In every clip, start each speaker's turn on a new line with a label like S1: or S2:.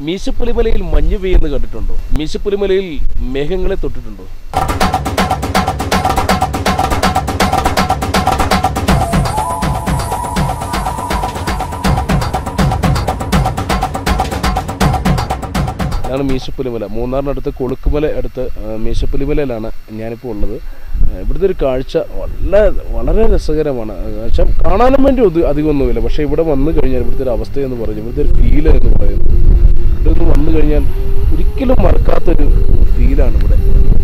S1: മീശപ്പുലിമലയിൽ മഞ്ഞ് പെയ്യുന്നത് കണ്ടിട്ടുണ്ടോ? മീശപ്പുലിമലയിൽ മേഘങ്ങളെ തൊട്ടിട്ടുണ്ടോ? ഇതാണ് മീശപ്പുലിമല. മൂന്നാറിനടുത്ത് കൊളുക്കുമല അടുത്ത് മീശപ്പുലിമലയിലാണ് ഞാനിപ്പോൾ ഉള്ളത്. ഇവിടുത്തെ ഒരു കാഴ്ച വളരെ രസകരമാണ്. പക്ഷേ കാണാനും വേണ്ടി അധികമൊന്നുമില്ല. പക്ഷേ ഇവിടെ വന്നു കഴിഞ്ഞാൽ ഇവിടുത്തെ ഒരു അവസ്ഥയെന്ന് പറഞ്ഞു, ഇവിടുത്തെ ഒരു ഫീൽ എന്ന് പറയുന്നത്, ഇവിടെ ഒന്ന് വന്നു കഴിഞ്ഞാൽ ഒരിക്കലും മറക്കാത്തൊരു ഫീലാണ് ഇവിടെ.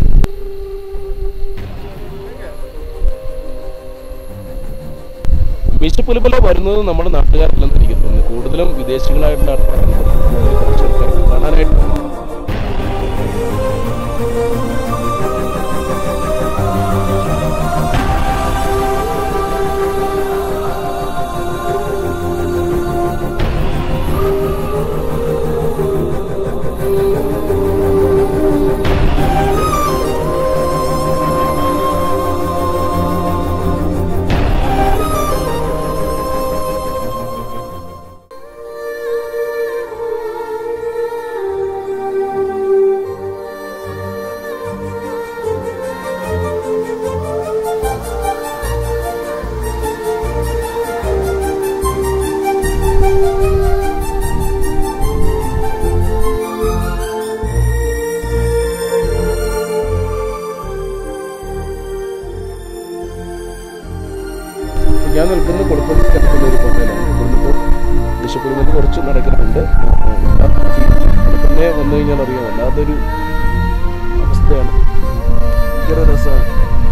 S1: മീശപ്പുലിമല വരുന്നത് നമ്മുടെ നാട്ടുകാരെല്ലാം എനിക്ക് തോന്നുന്നു. കൂടുതലും വിദേശികളായിട്ടുള്ള ആൾക്കാരാണ് കാണാനായിട്ട്. ഞാൻ നിൽക്കുന്ന കൊളുക്കുമലയ്ക്കടുത്തുള്ള ഒരു കോട്ടയിലാണ്. ഇവിടുന്നിപ്പോൾ മീശപ്പുലിമല കുറച്ച് നടക്കുന്നുണ്ട്. തന്നെ വന്നു കഴിഞ്ഞാൽ അറിയാം, വല്ലാത്തൊരു അവസ്ഥയാണ്. ഭയങ്കര രസമാണ്.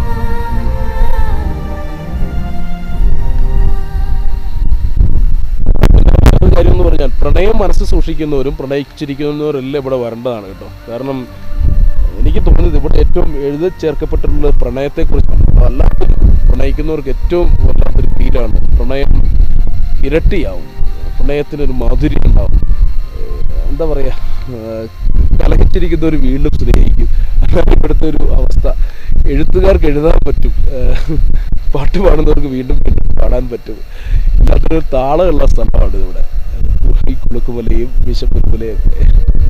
S1: കാര്യം എന്ന് പറഞ്ഞാൽ പ്രണയം മനസ്സ് സൂക്ഷിക്കുന്നവരും പ്രണയിച്ചിരിക്കുന്നവരെല്ലാം ഇവിടെ വരേണ്ടതാണ് കേട്ടോ. കാരണം എനിക്ക് തോന്നുന്നത് ഇവിടെ ഏറ്റവും എഴുതി ചേർക്കപ്പെട്ടിട്ടുള്ളത് പ്രണയത്തെക്കുറിച്ചാണ്. വല്ലാത്തൊരു പ്രണയിക്കുന്നവർക്ക് ഏറ്റവും വല്ലാത്തൊരു ഫീലാണ്. പ്രണയം ഇരട്ടിയാവും, പ്രണയത്തിനൊരു മാധുര്യം ഉണ്ടാവും. എന്താ പറയുക, കലഹിച്ചിരിക്കുന്നവർ വീണ്ടും സ്നേഹിക്കും. അതാണ് ഇവിടുത്തെ ഒരു അവസ്ഥ. എഴുത്തുകാർക്ക് എഴുതാൻ പറ്റും, പാട്ട് പാടുന്നവർക്ക് വീണ്ടും വീണ്ടും പാടാൻ പറ്റും. എല്ലാത്തിനും താളമുള്ള സ്ഥലമാണ് ഇവിടെ ഈ കൊളുക്കുമലയും മീശപ്പുലിമലയും ഒക്കെ.